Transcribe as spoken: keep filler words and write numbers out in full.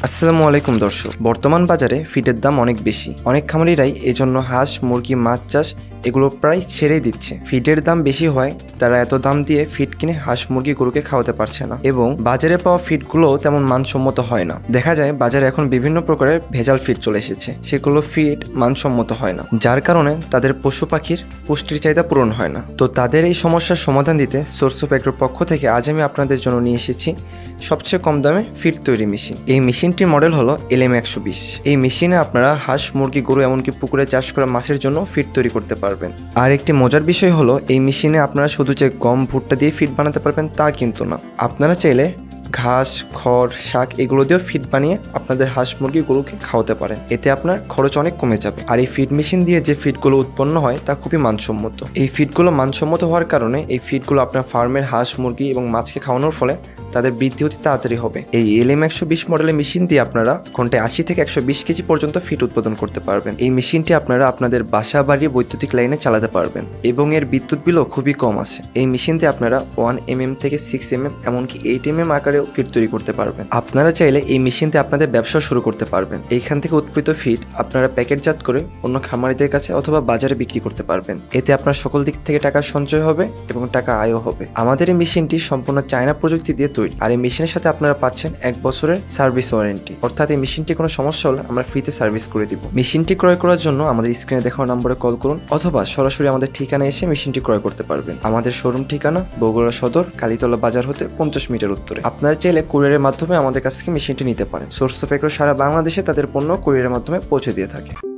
আসসালামু আলাইকুম দর্শক, বর্তমান বাজারে ফিডের দাম অনেক বেশি। অনেক খামারিরাই এজন্য হাঁস, মুরগি, মাছ চাষ এগুলো প্রায় ছেড়েই দিচ্ছে। ফিডের দাম বেশি হয়, তারা এত দাম দিয়ে ফিড কিনে হাঁস, মুরগি, গরুকে খাওয়াতে পারছে না এবং বাজারে পাওয়া ফিডগুলোও তেমন মানসম্মত হয় না। দেখা যায় বাজারে এখন বিভিন্ন প্রকারের ভেজাল ফিড চলে এসেছে, সেগুলো ফিড মানসম্মত হয় না, যার কারণে তাদের পশু পাখির পুষ্টির চাহিদা পূরণ হয় না। তো তাদের এই সমস্যার সমাধান দিতে সোর্স অফ এগ্রোর পক্ষ থেকে আজ আমি আপনাদের জন্য নিয়ে এসেছি সবচেয়ে কম দামে ফিড তৈরি মেশিন। এই মেশিনটির মডেল হলো এল এম একশো বিশ। এই মেশিনে আপনারা হাঁস, মুরগি, গরু এমনকি পুকুরে চাষ করা মাছের জন্য ফিড তৈরি করতে পারবেন। আর একটি মজার বিষয় হলো এই মেশিনে আপনারা শুধু যে গম, ভুট্টা দিয়ে ফিড বানাতে পারবেন তা কিন্তু না, আপনারা চাইলে ঘাস, খড়, শাক এগুলো দিয়েও ফিড বানিয়ে আপনাদের হাঁস, মুরগি, গরুকে খাওয়াতে পারেন। এতে আপনার খরচ অনেক কমে যাবে। আর এই ফিড মেশিন দিয়ে যে ফিডগুলো উৎপন্ন হয় তা খুবই মানসম্মত। এই ফিডগুলো মানসম্মত হওয়ার কারণে এই ফিডগুলো আপনার ফার্মের হাঁস, মুরগি এবং মাছকে খাওয়ানোর ফলে তাদের বৃদ্ধি অতি তাড়াতাড়ি হবে। এই এল এম একশো বিশ মডেলের মেশিন দিয়ে আপনারা ঘন্টায় আশি থেকে একশো বিশ কেজি পর্যন্ত ফিড উৎপাদন করতে পারবেন। এই মেশিনটি আপনারা আপনাদের বাসা, বাড়ি, বৈদ্যুতিক লাইনে চালাতে পারবেন এবং এর বিদ্যুৎ বিলও খুবই কম আছে। এই মেশিন দিয়ে আপনারা ওয়ান এম এম থেকে সিক্স এম এম এমনকি এইট এম এম আকারেও ফিড তৈরি করতে পারবেন। আপনারা চাইলে এই মেশিন দিয়ে আপনাদের ব্যবসা শুরু করতে পারবেন। এইখান থেকে উৎপন্ন ফিড আপনারা প্যাকেটজাত করে অন্য খামারিদের কাছে অথবা বাজারে বিক্রি করতে পারবেন। এতে আপনার সকল দিক থেকে টাকা সঞ্চয় হবে এবং টাকা আয়ও হবে। আমাদের এই মেশিনটি সম্পূর্ণ চায়না প্রযুক্তি দিয়ে তৈরি। আর এই মেশিনের সাথে আপনারা পাচ্ছেন এক বছরের সার্ভিস ওয়ারেন্টি, অর্থাৎ এই মেশিনটি কোনো সমস্যা হলে আমরা ফ্রিতে সার্ভিস করে দিব। মেশিনটি ক্রয় করার জন্য আমাদের স্ক্রিনে দেখানো নম্বরে কল করুন অথবা সরাসরি আমাদের ঠিকানায় এসে মেশিনটি ক্রয় করতে পারবেন। আমাদের শোরুম ঠিকানা বগুড়া সদর, কালীতলা বাজার হতে পঞ্চাশ মিটার উত্তরে। আপনারা চাইলে কুরিয়ারের মাধ্যমে আমাদের কাছ থেকে মেশিনটি নিতে পারেন। সোর্স অফ এগ্রো সারা বাংলাদেশে তাদের পণ্য কুরিয়ারের মাধ্যমে পৌঁছে দিয়ে থাকে।